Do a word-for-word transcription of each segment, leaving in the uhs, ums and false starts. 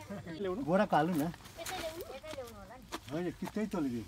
बोरा कालु न होइन कि त्यही तोलिदियो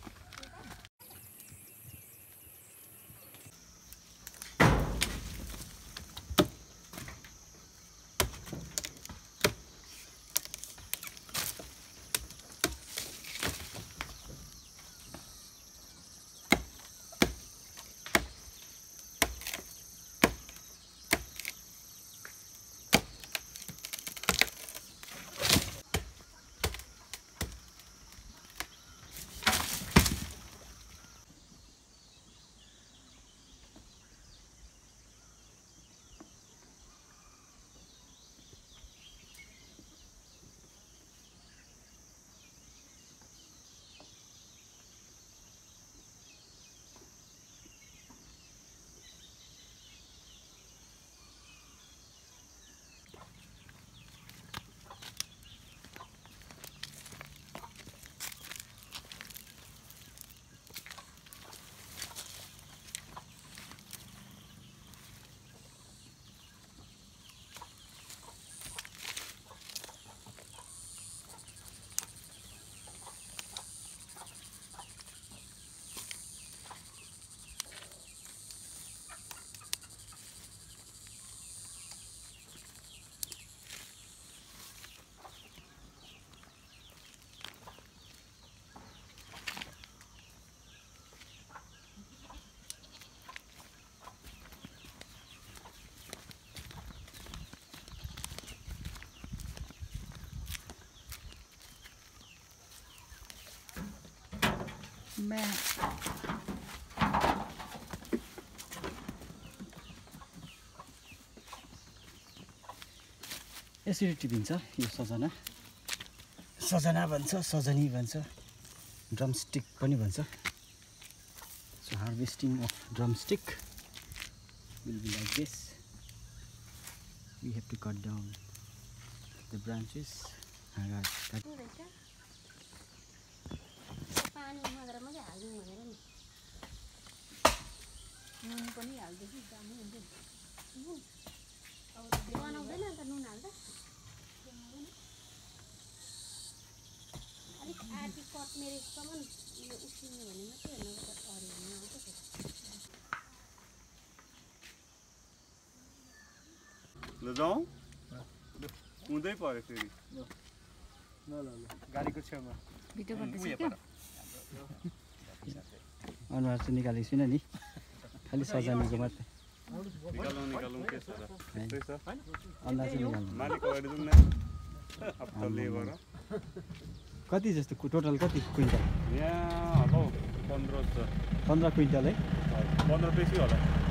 मैं एसिडिटी भन्छ यो सजना सजना भन्छ सजनी भन्छ ड्रमस्टिक पनि भन्छ so harvesting of drumstick will be like this. We have to cut down the branches. नुन पनि हाल्दैछु दामी हुन्छ नुन अब बनाउँदैन अन्त नुन हाल्दा अलिक आधी कट मेरेसम्म यो उसिन्यो भने मात्रै हेर्नु अरू हेर्नु आउँछ ल जाउँ उदै पर्यो फेरि ल ल ल गाडीको छेउमा भिडियो गर्दैछु क्या अनुहार चाहिँ निकालेको छुइनँ नि खालि सजानीको मात्रै निकालौँ निकालौँ के छ र त्यस्तै छ अनुहार चाहिँ निकाल्नु मालिक अगाडि जाउँ न हप्ता लेबर कति जस्तो टोटल कति क्विन्टल यहाँ होला हौ पन्ध्र छ पन्ध्र क्विन्टल है पन्ध्र बेसी होला